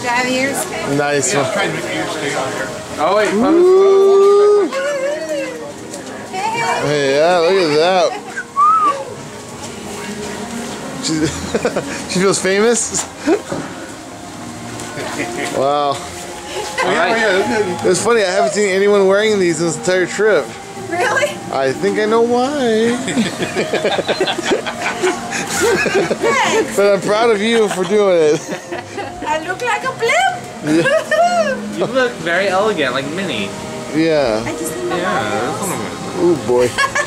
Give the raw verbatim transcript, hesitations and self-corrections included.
Do I have ears? Nice Yeah, one. try to make your ears stay on here. Oh wait, Hey, yeah, look at that. She's, she feels famous? Wow. Oh, yeah, oh, yeah. It's funny, I haven't seen anyone wearing these this entire trip. Really? I think I know why. But I'm proud of you for doing it. I look like a blimp. you look very elegant, like Minnie. Yeah. I just need my Yeah, nails. that's one of them. Oh boy.